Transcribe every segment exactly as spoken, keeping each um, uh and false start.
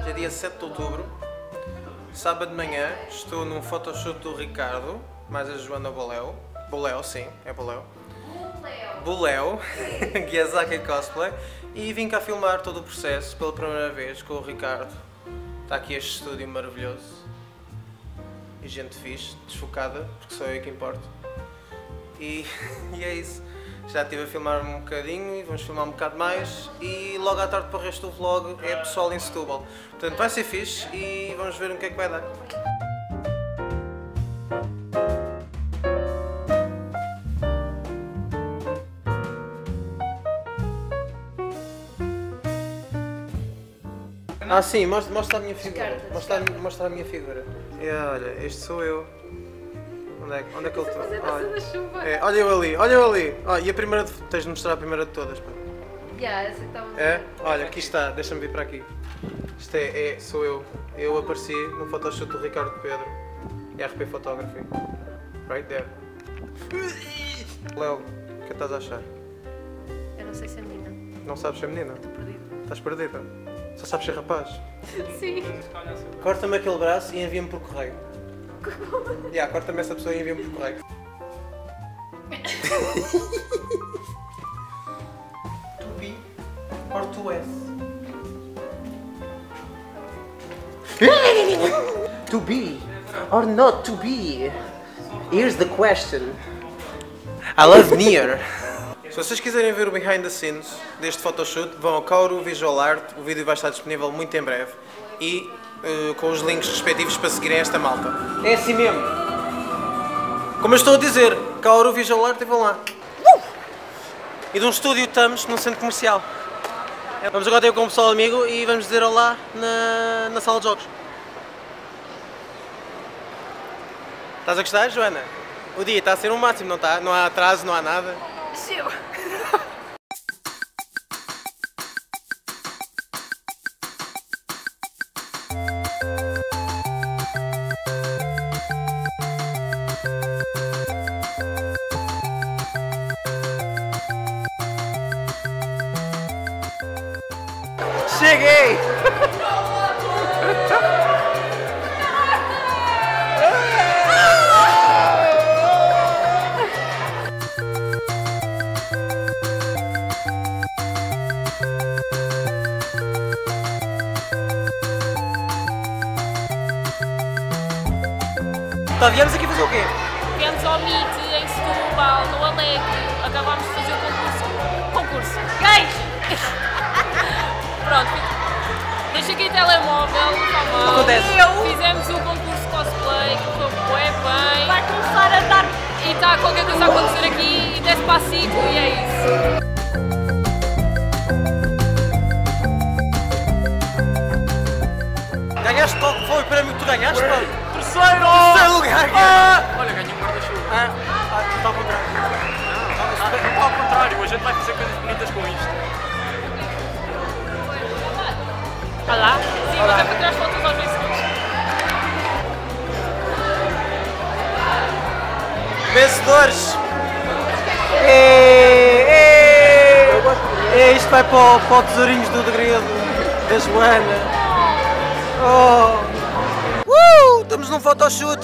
Hoje é dia sete de outubro, sábado de manhã, estou num photoshoot do Ricardo, mais a Joana Boléu. Boléu, sim, é Boléu. Boléu, Guiazaki Cosplay. E vim cá filmar todo o processo pela primeira vez com o Ricardo. Está aqui este estúdio maravilhoso. E gente fixe, desfocada, porque sou eu que importo. E, e é isso. Já estive a filmar um bocadinho e vamos filmar um bocado mais. E logo à tarde para o resto do vlog é pessoal em Setúbal. Portanto vai ser fixe e vamos ver o que é que vai dar. Ah sim, mostra, mostra a minha figura. Mostra, mostra a minha figura. E olha, este sou eu. Onde é, onde é que eu estou? Olha. É, olha eu ali, olha eu ali. Oh, e a primeira de... tens de mostrar a primeira de todas. Pá. Yeah, essa que estava... É? Olha, aqui está, deixa-me vir para aqui. Isto é, é, sou eu. Eu apareci no photoshoot do Ricardo Pedro. R P Photography. Right there. Léo, o que estás a achar? Eu não sei se é menina. Não sabes ser menina? Estou perdida. Estás perdida? Só sabes ser rapaz? Sim. Corta-me aquele braço e envia-me por correio. Yeah, corta-me essa pessoa e envia-me por correio. To be or to S? To be or not to be? Here's the question. I love near. Se vocês quiserem ver o behind the scenes deste photoshoot, vão ao Kaoru Visual Art, o vídeo vai estar disponível muito em breve e uh, com os links respectivos para seguirem esta malta. É assim mesmo. Como eu estou a dizer, Kaoru Visual Art e vão lá. Uh! E de um estúdio estamos num centro comercial. Vamos agora ter com o pessoal amigo e vamos dizer olá na, na sala de jogos. Estás a gostar, Joana? O dia está a ser um máximo, não está? Não há atraso, não há nada. Seu. Cheguei! Tá, viemos aqui fazer o quê? Viemos ao Meet em Setúbal, no Alegre. Acabámos de fazer o concurso. Concurso. Gays! Pronto, deixa aqui o telemóvel, tá mal. Acontece. Fizemos o concurso cosplay, que foi bué bem. Vai começar a dar... E está qualquer coisa a acontecer aqui, e despacito, e é isso. Ganhaste qual foi o prémio que tu ganhaste, pá? Terceiro! Terceiro lugar! Ah! Olha, ganhei um guarda-chuva. Ah, ah, está ao contrário. Não, está ao contrário, a gente vai fazer coisas bonitas com isto. Olá? Sim, mas é para tirar as fotos aos vencedores. Vencedores! É, é, é, isto vai para o, para o tesourinhos do degredo da Joana. Oh. Uh, estamos num photoshoot!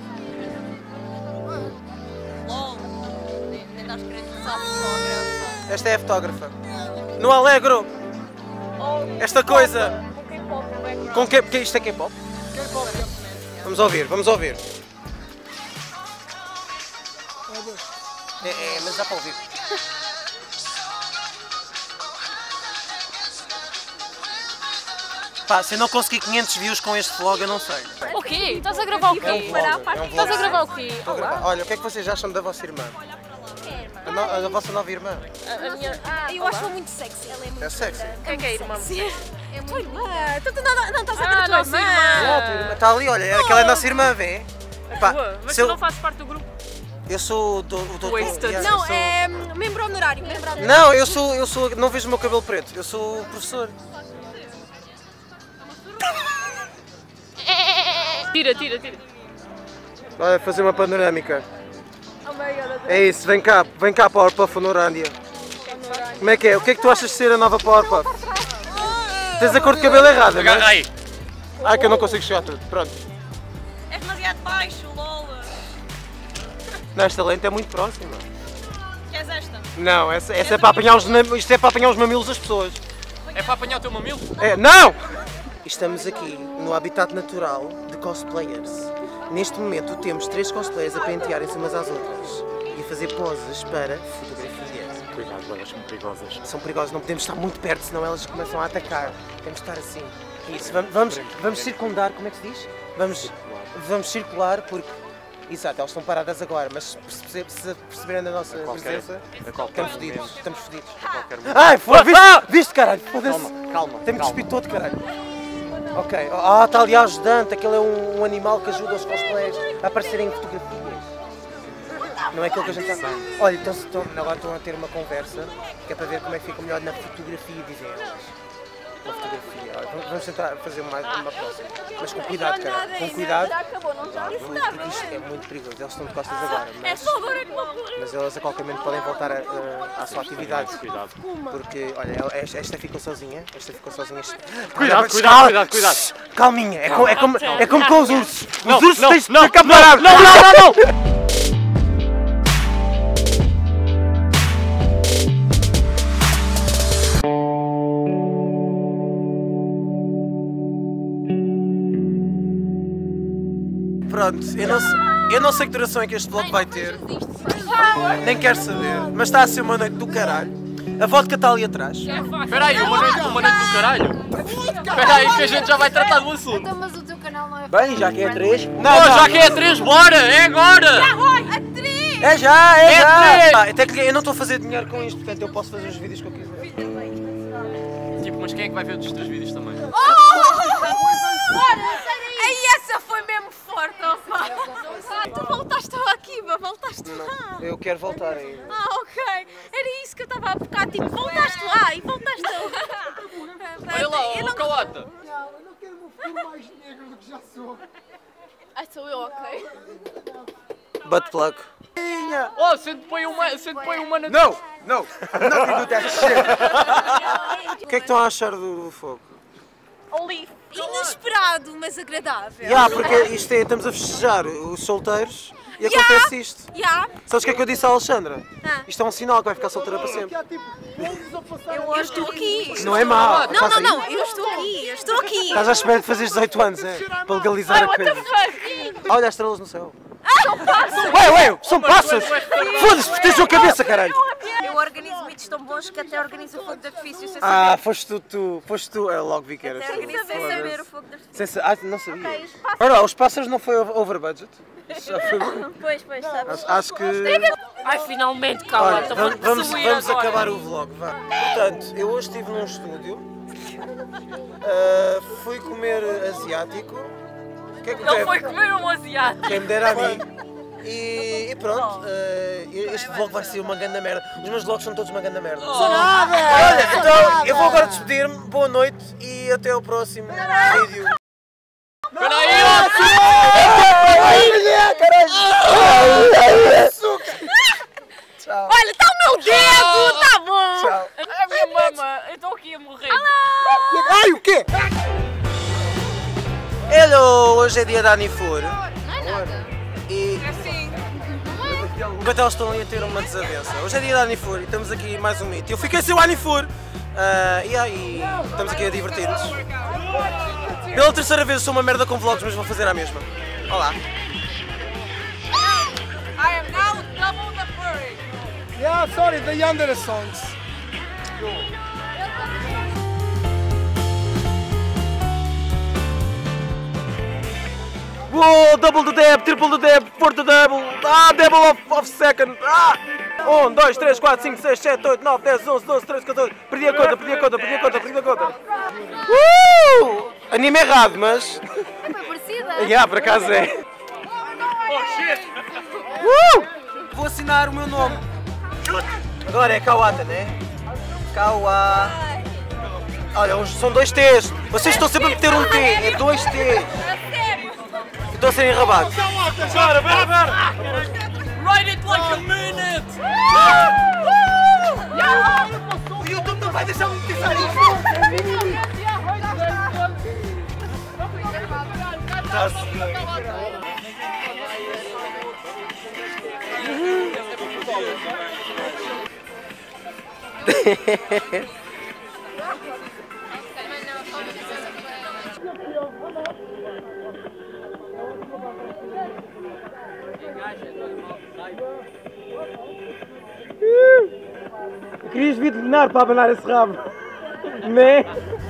Esta é a fotógrafa. No Alegro! Esta coisa! Com que porque isto é K-pop? Vamos ouvir, vamos ouvir. É, é, mas dá para ouvir. Pá, se eu não conseguir quinhentos views com este vlog, eu não sei. O quê? Estás a gravar o quê? É um vlog, é um Estás a vlog. gravar o quê? Estou a gravar. Olha, o que é que vocês acham da vossa irmã? A, no, a vossa nova irmã? A, a minha... Ah, Eu acho muito sexy. Ela é muito... É sexy? Quem que é a irmã? É muito irmã. Tu, tu não, não estás a ver Ah, a tua nossa irmã. irmã. Ah, a tua irmã está ali, olha, aquela é a nossa irmã, vê? Pá, Boa, mas se tu eu, não fazes parte do grupo? eu sou o do, o doutor. Wasted. yeah, Não, eu sou- é membro honorário. Membro honorário. Não, eu sou, eu sou, não vejo o meu cabelo preto, eu sou o professor. Tira, tira, tira. Vai fazer uma panorâmica. Oh my God, É isso, vem cá, vem cá Powerpuff Honorândia. Como é que é? O que é que tu achas de ser a nova Powerpuff? Tens a cor de cabelo errada, não é? Agarra aí. Ai, que eu não consigo chegar a tudo. Pronto. É demasiado baixo, lol. Não, esta lente é muito próxima. Queres esta? Não, essa, essa é para apanhar os, isto é para apanhar os mamilos das pessoas. É para apanhar o teu mamilo? É, não! Estamos aqui no habitat natural de cosplayers. Neste momento temos três cosplayers a pentearem-se umas às outras e a fazer poses para fotografias. Cuidado, elas são perigosas. São perigosas, não podemos estar muito perto, senão elas começam a atacar. Temos de estar assim. Isso, vamos, vamos, vamos circundar, como é que se diz? Vamos, vamos circular porque... Exato, elas estão paradas agora, mas se, perce- se perceberem da nossa qualquer- presença, a qualquer estamos fodidos, momento. estamos fodidos. Qualquer momento. Ai, foi, viste, viste caralho, foda-se. Calma, calma, Tem-me calma. despido todo, caralho. Ok, ah, está ali a ajudante, aquele é um, um animal que ajuda os cosplayers a aparecerem em fotografias. Não é aquilo que a gente está... Olha, então, estão, agora estão a ter uma conversa, que é para ver como é que fica melhor na fotografia, dizem elas. Na fotografia. Olha, vamos- vamos tentar fazer mais uma próxima. Mas com cuidado, cara. Com cuidado. Já acabou, não já disse Porque isto é muito perigoso. Eles estão de costas agora. É Mas, só dor animal. mas elas a qualquer momento podem voltar a- a- à sua atividade. Cuidado. Porque, olha, ela- esta, esta ficou sozinha. Esta ficou sozinha. Cuidado, Olha, cuidado, calma. cuidado, cuidado. Calminha. É, co- é como, é como com os ursos. Os Não, ursos não, têm de não, ficar não, parados. não, não, não, não! Pronto, eu não, sei, eu não sei que duração é que este vlog vai ter. Nem quero saber. Mas está a ser uma noite do caralho. A vodka está ali atrás. Espera aí, uma noite, uma noite do caralho. Espera aí que a gente já vai tratar do assunto. Então, mas o teu canal não é... Bem, já que é três. Não, Pô, já que é três, bora! É agora! É já, é, É já! três! Ah, até que eu não estou a fazer dinheiro com isto, portanto eu posso fazer os vídeos que eu quiser. Tipo, mas quem é que vai ver os teus vídeos também? Aí essa foi mesmo forte, opa. Tu voltaste aqui, mas voltaste lá. Eu quero voltar aí. Ah, ok. Era isso que eu estava a bocado, tipo, voltaste lá e voltaste lá. Olha lá, Eu ó, não- calota! Ah, sou eu, ok. Butt plug. Oh, se te põe uma, se te põe uma na... Não! Não! Não do that shit! O que é que estão a achar do, do fogo? Oli. Inesperado, mas agradável. Já, porque isto é, estamos a festejar os solteiros e acontece isto. Já. Sabes o que é que eu disse à Alexandra? Ah. Isto é um sinal que vai ficar solteira para sempre. Eu estou aqui. Não é mau. Não, não, não. Eu estou aqui. Eu estou aqui. Estás à espera de fazer dezoito anos, é? Para legalizar a coisa. Olha as estrelas no céu. São pássaros! Ué, ué, são pássaros! Foda-se, tens a cabeça, caralho! Eu organizo mitos tão bons que até organizo o fogo de artifício sem Ah, saber. foste tu, tu, foste tu, é logo vi que eras. Até tu. organizo sem Foda-se. saber o fogo de artifício. Sem sa- Ah, não sabia. Ora, lá, os pássaros não foi over budget. Isso já foi bom. Pois, pois, sabes. Acho, acho que. Ai, finalmente, Olha, calota, vamos, vou vamos, destruir vamos agora. acabar o vlog, vá. Portanto, eu hoje estive num estúdio, ah, fui comer asiático. O que é que me Ele deve? foi comer um asiático. Quem me dera a mim. E, e pronto, ah, este vlog vai ser uma grande merda. Os meus vlogs são todos uma grande merda. Olha, então eu vou agora despedir-me. Boa noite e até ao próximo vídeo. Espera aí, ó! Olha, está o meu dedo. Está bom. Tchau. A minha mama, eu estou aqui a morrer. Ai, o quê? Hello, hoje é dia da Anifur. Não é nada. E... Assim. Enquanto elas estão ali a ter uma desavença. Hoje é dia da Anifur e estamos aqui mais um mito. Eu fiquei sem o Anifur. Ah, e aí, estamos aqui a divertir-nos. Pela terceira vez eu sou uma merda com vlogs, mas vou fazer a mesma. Olá. I am now double the furry. Yeah, sorry, the younger songs. Whoa, double the dab, triple the dab, fourth the double, ah, double of, of second, ah! um, dois, três, quatro, cinco, seis, sete, oito, nove, dez, onze, doze, treze, catorze, perdi a conta, perdi a conta, perdi a conta, perdi a conta. Uh! Anime errado, mas... Foi parecida. Yeah, por acaso é. Oh, shit! Uh! Vou assinar o meu nome. Agora é Kawata, né? Kawa... Olha, hoje são dois T's. Vocês estão sempre a meter um T, é dois T. Estou a ser enrabado. Espera, espera, espera! Ride it like a minute! O YouTube não vai deixar-me pensar isto. abraço. Querias vir de dinar para abanar esse rabo, né?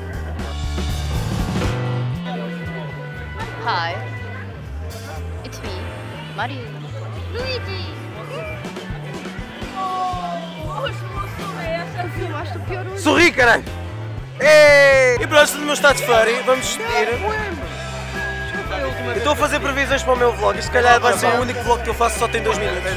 Hi, it's me, Mario. Luigi! Sorri, caralho! Ei! E pronto, no meu estado de furry, vamos despedir. Eu estou a fazer previsões para o meu vlog, isto se calhar vai ser o único vlog que eu faço, só tem dois minutos.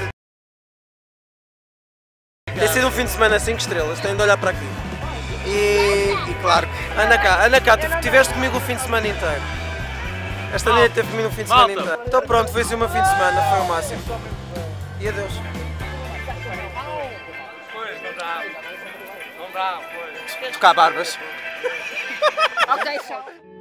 Tem sido um fim de semana cinco estrelas, tenho de olhar para aqui. E, e claro, anda cá, anda cá, tu estiveste comigo o fim de semana inteiro. Esta menina teve comigo o fim de semana Malta. inteiro. Então pronto, foi assim o meu fim de semana, foi o máximo. E adeus. Pois, não dá. Não dá, pois. Tocar barbas. Ok, tchau.